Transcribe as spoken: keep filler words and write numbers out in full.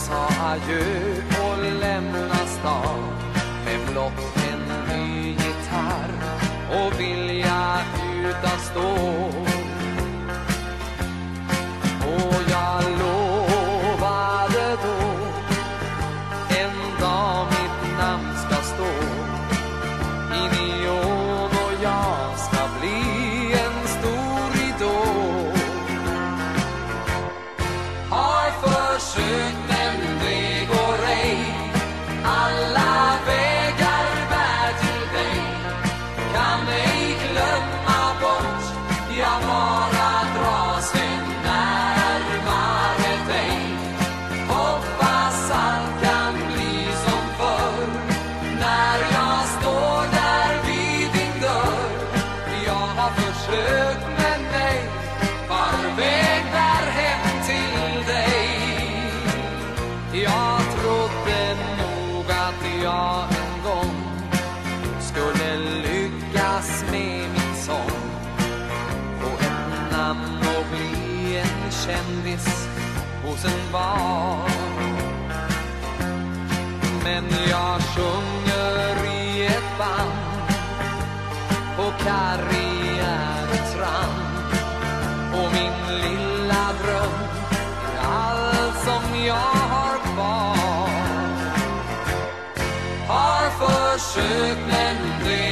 sa adjö och lämna stan med blott en ny gitarr och vilja utan stå. Och jag lovade då en dag mitt namn ska stå i neon och jag ska bli en stor idol. Har försökt men det går ej, alla vägar bär till dig. Kan ej glömma bort, jag bara dras en närmare dig. Hoppas allt kan bli som förr när jag står där vid din dörr. Jag har försökt men nej, farväg där hem till dig. Jag trodde nog att jag en gång skulle lyckas med min sång, få ett namn och bli en kändis hos en bar. Men jag sjunger i ett band på karriärens rand, och min lilla dröm är allt som jag har kvar. Har försökt men det